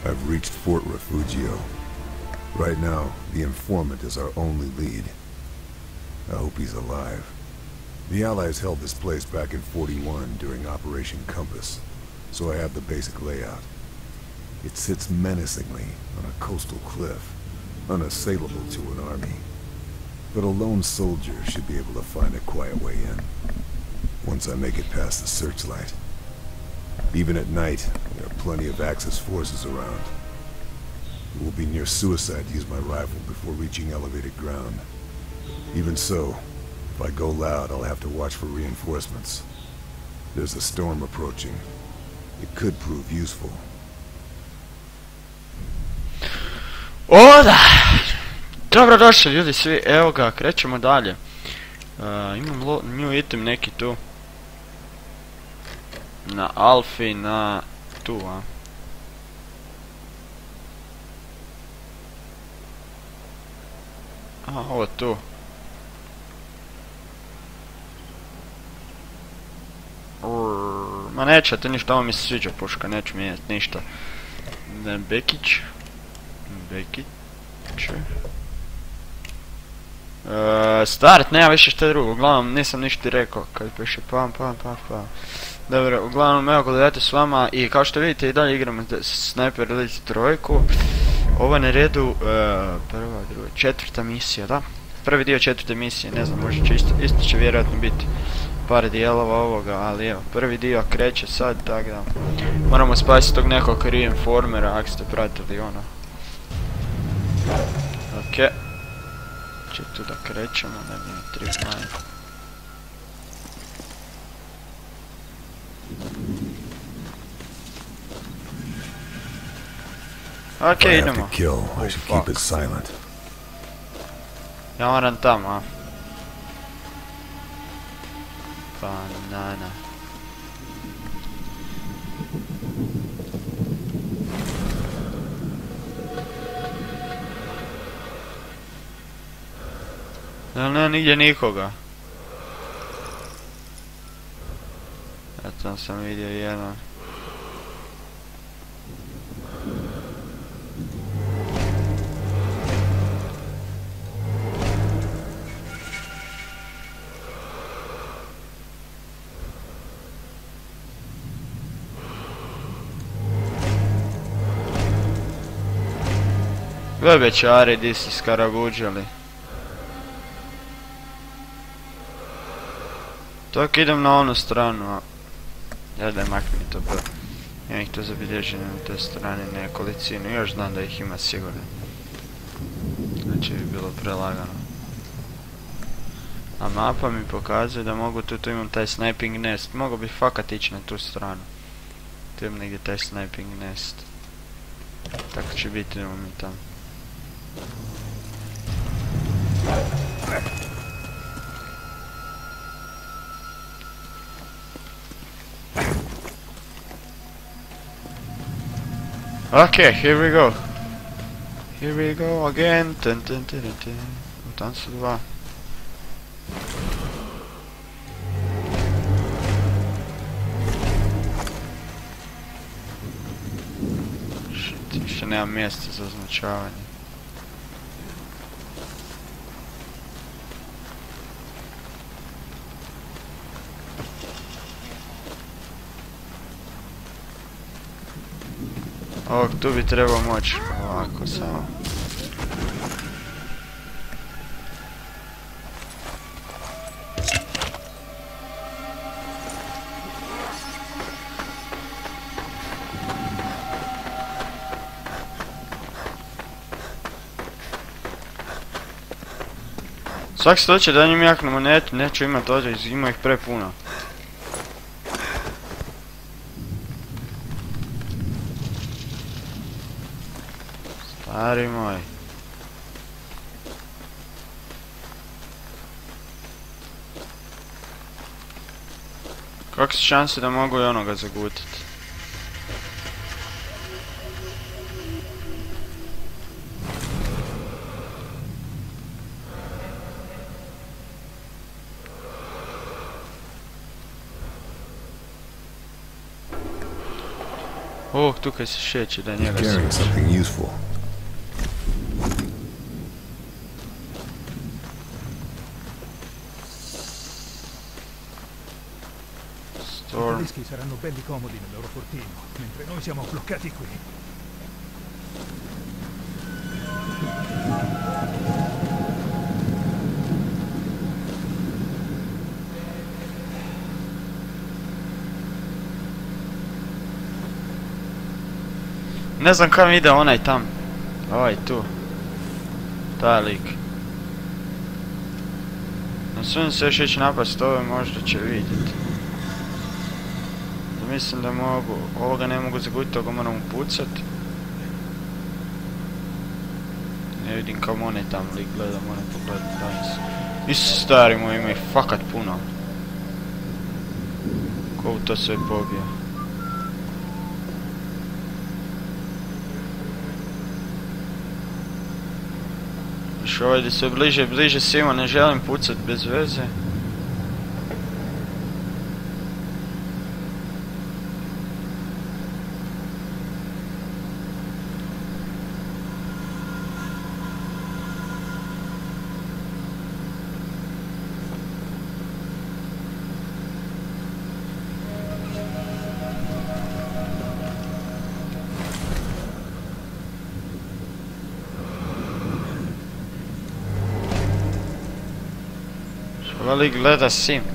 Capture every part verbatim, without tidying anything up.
I've reached Fort Refugio. Right now, the informant is our only lead. I hope he's alive. The Allies held this place back in forty-one during Operation Compass, so I have the basic layout. It sits menacingly on a coastal cliff, unassailable to an army. But a lone soldier should be able to find a quiet way in, once I make it past the searchlight. Even at night, there are plenty of Axis forces around. It will be near suicide to use my rifle before reaching elevated ground. Even so, if I go loud, I'll have to watch for reinforcements. There's a storm approaching. It could prove useful. Oda! Dobrodošli ljudi svi, evo ga, krećemo dalje. Uh, imam lo, new item neki tu. Na Alfi, na tu, a. A, ovo tu. Urr, ma neće ti ništa, ovo mi se sviđa puška, neću mijenjati ništa. Bekić. Bekić. Uh, start, nema više šta drugo, uglavnom nisam ništa rekao, kad piše pam pam pam pam. Dobro, uglavnom evo gledajte s vama i kao što vidite i dalje igramo Sniper Elite trojku. Ovo je na redu uh, prva, druga, četvrta misija, da? Prvi dio četvrte misije, ne znam, možda će isto, isto će vjerojatno biti par dijelova ovoga, ali evo, prvi dio kreće sad, tako da moramo spasiti tog nekog reinformera, ako ste pratili ono. Okej. Če tu da krećemo, ne bi mi trip line. Okej, idemo. Oh, ja moram tamo, a? Banana. Da ne, nigdje nikoga. Ja tam sam vidio jedan. Gle bećari, di si skaraguđali. Tok idem na onu stranu, a... Ja daj makni to prvo. Imam ih to zabilježeno na toj strani nekolicinu, još znam da ih ima sigurno. Znači bi bilo prelagano. A mapa mi pokazuje da mogu tu, tu imam taj sniping nest, mogu bi fakat ići na tu stranu. Tu imam negdje taj sniping nest. Tako će biti, idemo mi tamo. Okay, here we go. Here we go again. Dun, dun, dun, dun, dun. Tam su dva. Shit, više nema mjesta za označavanje. Ovog tu bi trebao moći ovako samo. Svaki slučaj da njim jaknu monetu, neću imat ovdje, ima ih prepuno. Stari moj. Kako su šanse da mogu i onoga zagutiti? Oh, tukaj se šeće da njega se Carrying something useful. I tedeschi saranno belli comodi nel loro fortino, mentre noi siamo bloccati qui. Ne znam kam ide onaj tam. Ovaj tu. Taj lik. Na svim se još ići napast ove, možda će vidjeti. Mislim da mogu, ovoga ne mogu zagubiti, toga moram upucat. Ne vidim kam onaj tam lik gleda, moram pogledat danas. Isu stari moj, ima ih fakat puno. Ko u to sve pobija. Još ovdje sve bliže, bliže svima, ne želim pucat bez veze. Ali gleda simp.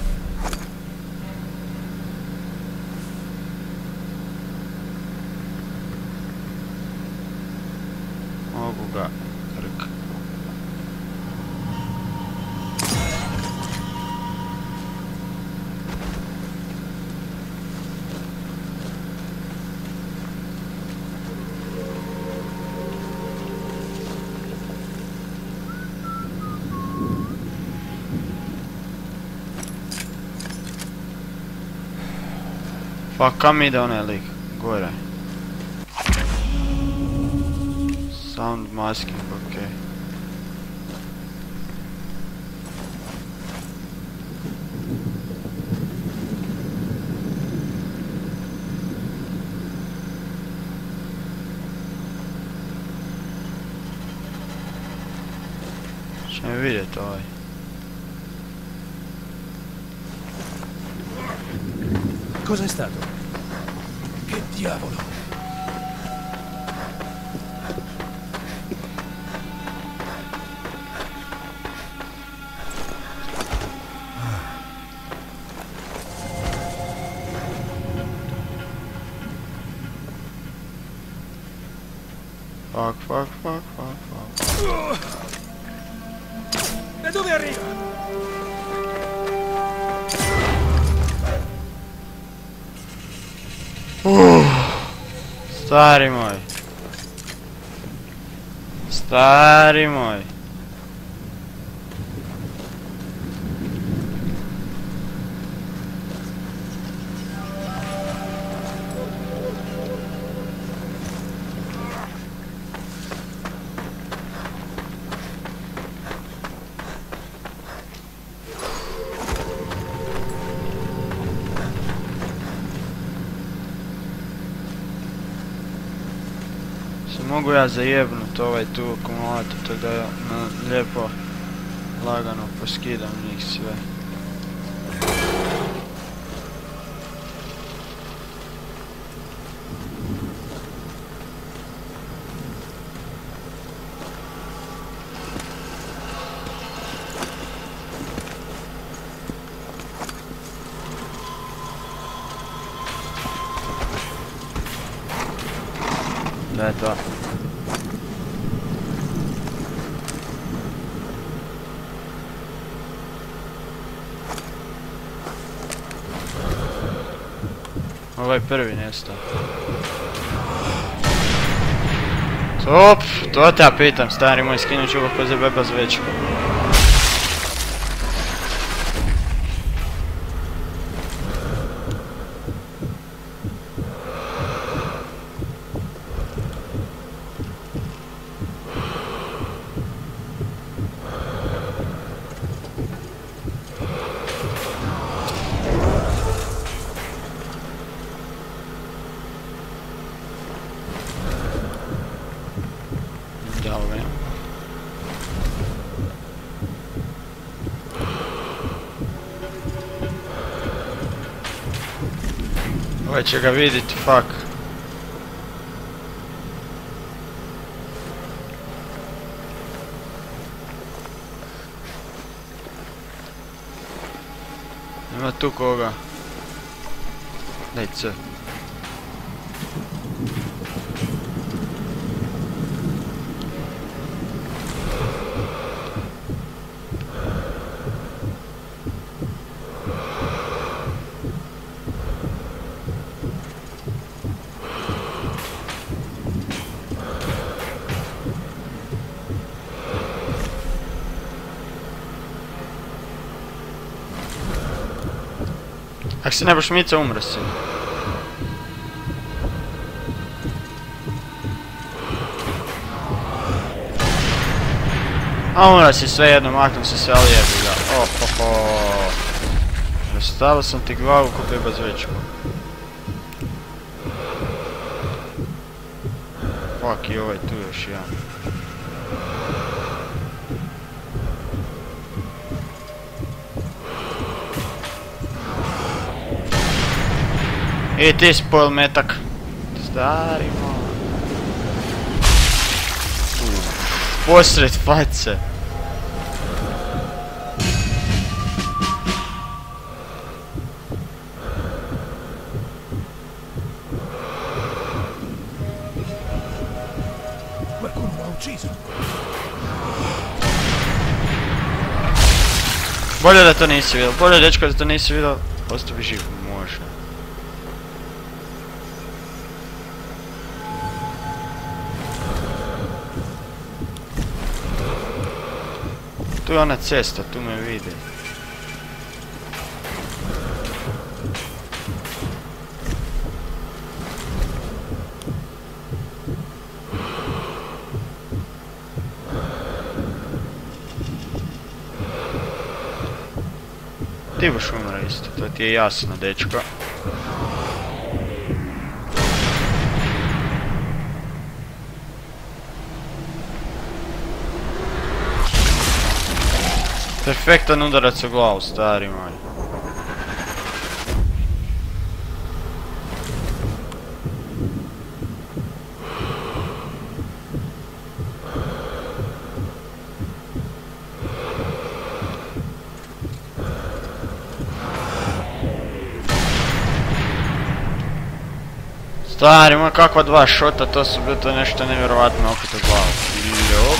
Mogu ga krk. Pa kam ide onaj lik? Gore. Sound masking, okej. Ćemo vidjeti ovaj. Cosa è stato? Che diavolo? Fuck, fuck, fuck, fuck, fuck. Da dove arriva? Uh, stari moj. Stari moj. Mogu ja zajebnut ovaj tu akumulator, to da ja lijepo, lagano poskidam njih sve. Da je to. Ovaj prvi nestao. Top, to te ja pitam, stari moj, skinut ću ga ko za beba zvečku. Djavo ga ima. Ovaj će ga vidjeti, fuck. Ima tu koga. Daj C. Ako si ne baš Mica, umre si. A umre si svejedno, maknem se sve, ali jebi ga. Ohoho. Stavio sam ti glavu ko treba zvečku. Fuck, i ovaj tu još jedan. I ti spojil metak. Stari malo. Posred face. Qualcuno l'ha ucciso. Bolje da to nisi vidio, bolje dečko da to nisi vidio, ostavi živ, može. Tu je ona cesta, tu me vidi. Ti boš umra isto, to ti je jasno, dečko. Perfektan udarac u glavu, stari moj. Stari moj, kakva dva šota, to su bilo to nešto nevjerovatno opet u glavu. Ljop.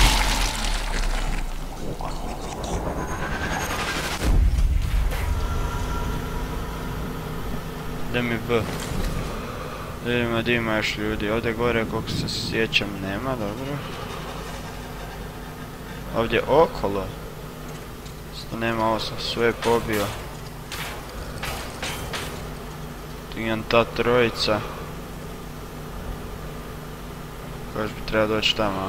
Da mi B. Da vidimo gdje ima još ljudi. Ovdje gore koliko se sjećam nema, dobro. Ovdje okolo. Isto nema, ovo sam sve pobio. Tu imam ta trojica. Koš bi trebao doći tamo.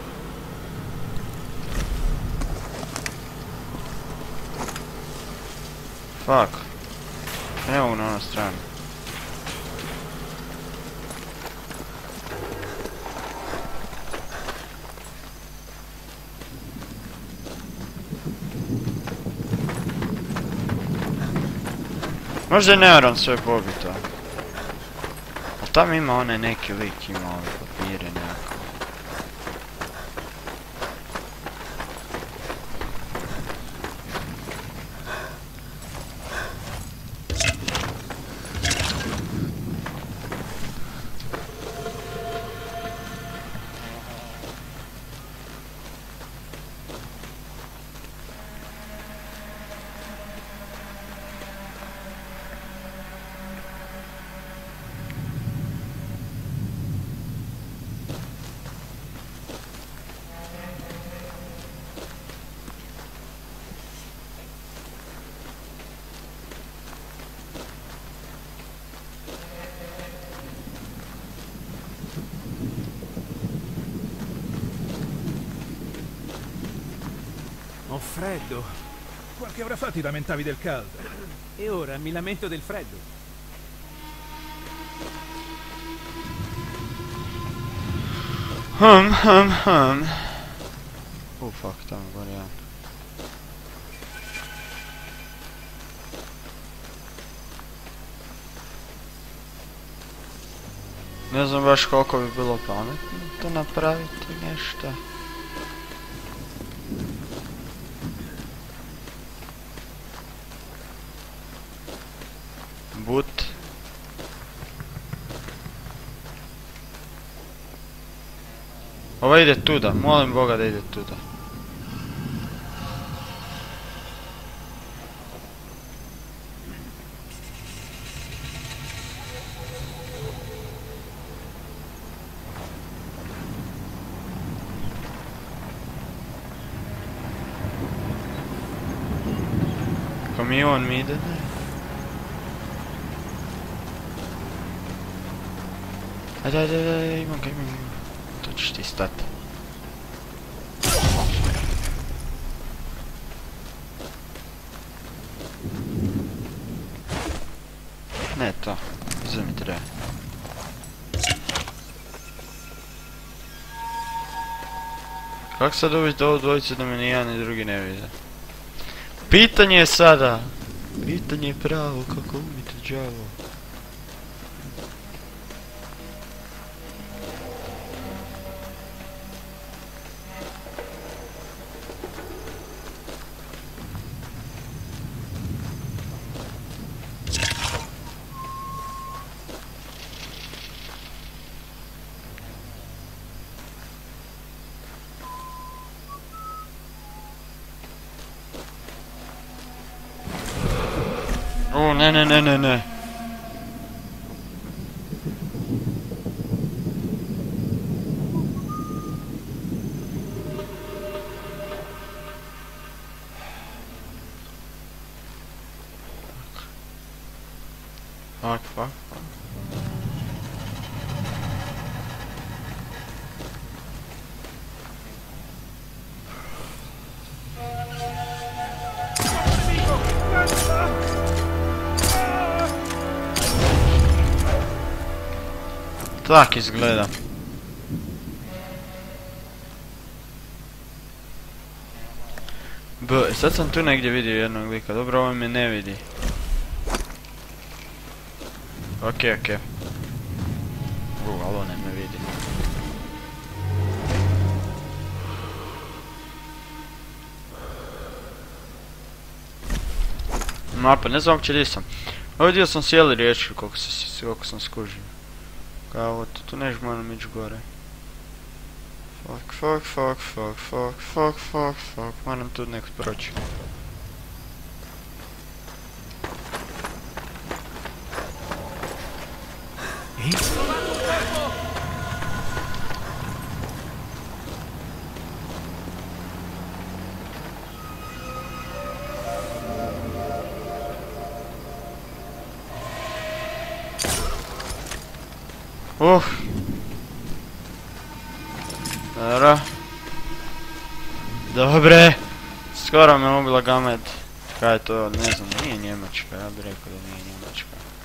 Fuck. Evo na ono stranu. Možda je neuron sve pobito. A tam ima onaj neki lik, ima ove papire nekako. Ho freddo. Qualche ora fa ti lamentavi del caldo. E ora mi lamento del freddo. Hum, hum, hum. U, fuck, tamo gore jedan. Ne znam baš koliko bi bilo pametno to napraviti nešto. But. Ova ide tuda, molim Boga da ide tuda. Kamion mi ide, ne? Ajde, ajde, ajde, imam ga, imam ga. To ćeš ti stati. Ne to, izve mi treba. Kako sad uvijek do ovu dvojicu da me ni jedan ni drugi ne vide? Pitanje je sada! Pitanje je pravo, kako ubiti đavo? O, ne, ne, ne, ne, ne. Fuck, fuck, fuck. Tak izgleda. B, sad sam tu negdje vidio jednog lika, dobro ovo me ne vidi. Okej, okej. U, ali on ne me vidi. Mapa, ne znam uopće gdje sam. Ovaj dio sam cijeli riješio koliko, koliko sam skužio. Kao, tu, tu neš moram ići gore. Fuck, fuck, fuck, fuck, fuck, fuck, fuck, fuck, moram tu nekako proći. Uh. Dobro. Dobre. Skoro me ubila gamet. Kaj je to, ne znam, nije Njemačka, ja bih rekao da nije Njemačka.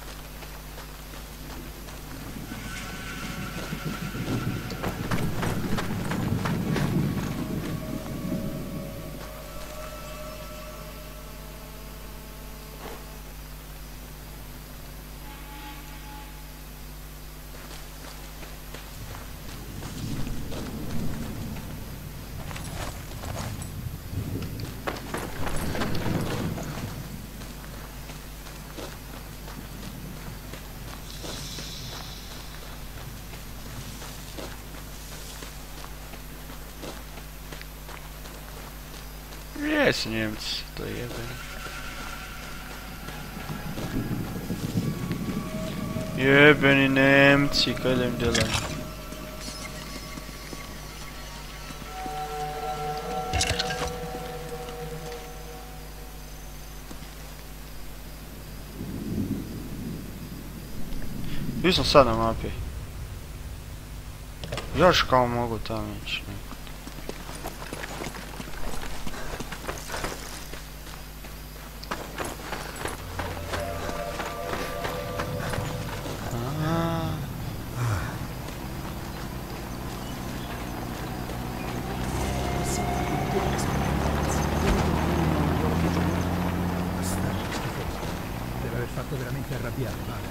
Jesu Njemci, to je jebeno. Jebeni Nemci, kaj da im djelaju? Gdje sam sad na mapi? Još kao mogu tamo ići. ti arrabbiare, Valen.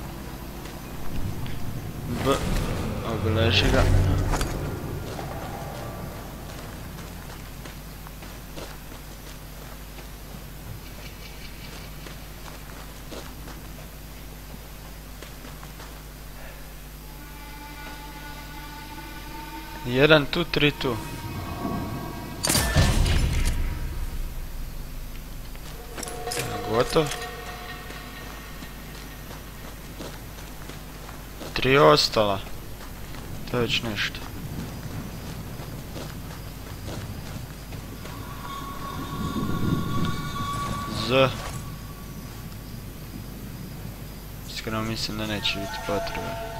B. Obeleži ga. Jedan tu, tri tu. Gotov. Tri ostala. To je već nešto. Z. Iskreno mislim da neće biti potrebe.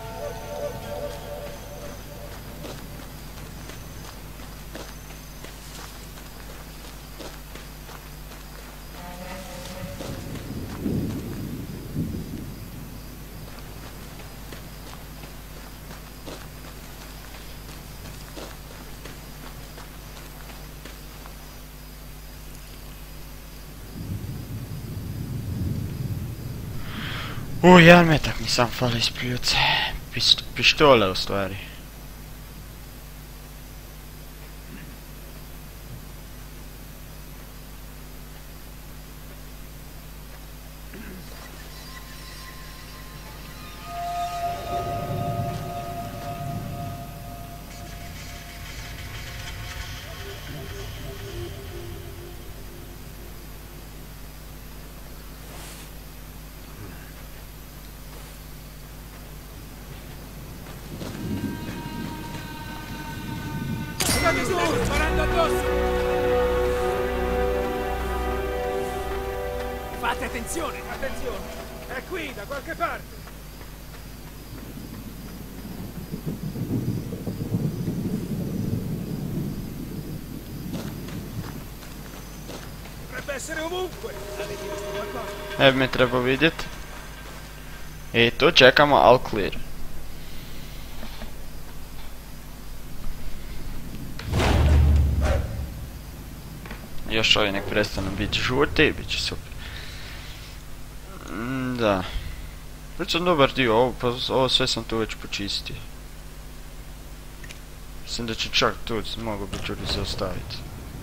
U, jedan metak mi sam fali iz pljuce. Pištole u stvari. State su, sparando addosso! Fate attenzione, attenzione! È qui, da qualche parte! Dovrebbe essere ovunque! Avete visto qualcosa? Evo mi treba vidjeti. I tu čekamo all clear. Još ovi nek prestanu biti žuti i bit će super. Mm, da. Već sam dobar dio, ovo, pa, ovo sve sam tu već počistio. Mislim da će čak tu mogu bi čuli zaostaviti.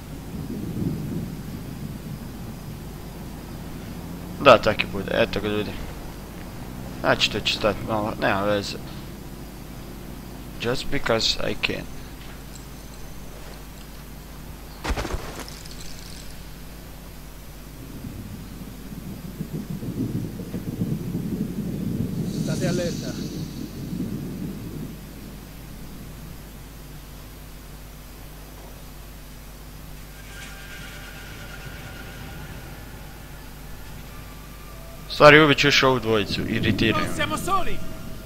Da, tak i bude, eto ga ljudi. Znači to će stati malo, nema veze. Just because I can. State allerta. Stvari uvijek ću još ovu dvojicu, iritiraju. Non siamo soli!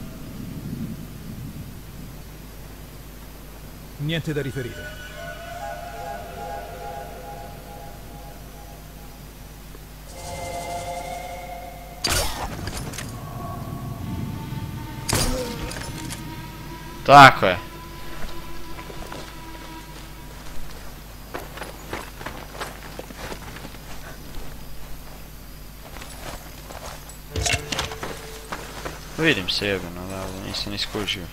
Niente da riferire. Tako je. Vidim se jebeno, da, nisam iskužio.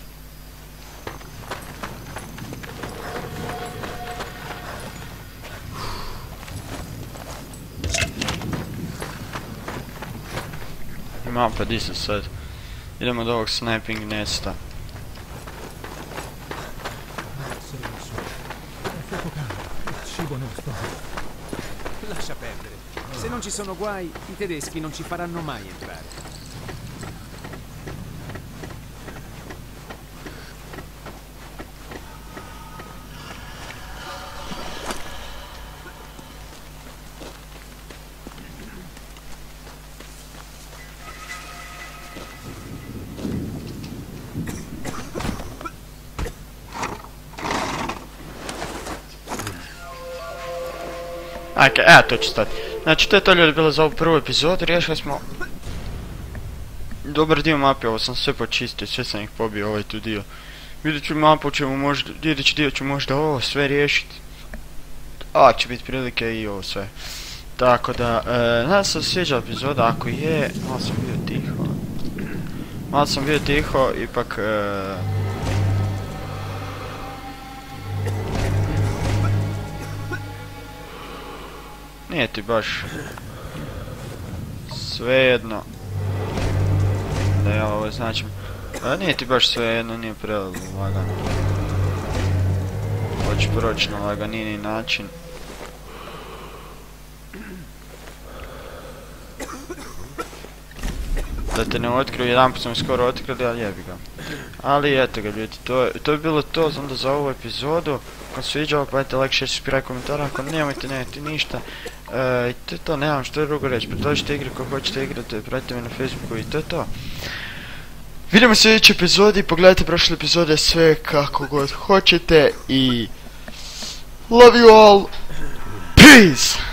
Ima pa di sam sad. Idemo do ovog sniping nesta. Lascia perdere. Se non ci sono guai, i tedeschi non ci faranno mai entrare. Ajde, evo to će stati. Znači to je to ljudi bilo za ovu prvu epizodu, riješili smo dobar dio mape, ovo sam sve počistio, sve sam ih pobio ovaj tu dio. Iduću mapu ćemo možda, idući dio ću možda ovo sve riješiti. A će biti prilike i ovo sve. Tako da, e, nadam se da se sviđa epizoda, ako je, malo sam bio tiho. Malo sam bio tiho, ipak... E, nije ti baš svejedno da ja ovo značim. A nije ti baš svejedno, nije prelagano. Hoću proći na laganini način. Da te ne otkriju, jedan put smo skoro otkrili, ali jebi ga. Ali eto ga ljudi, to, to je bilo to onda za ovu epizodu. Ako se sviđalo, pa dajte like, share, subscribe, komentar, ako nemojte, nemojte ništa. E, to je to, nemam što je drugo reći, predložite igre koje hoćete igrati, pratite me na Facebooku i to je to. Vidimo se u sljedećoj epizodi, pogledajte prošle epizode, sve kako god hoćete i... Love you all! Peace!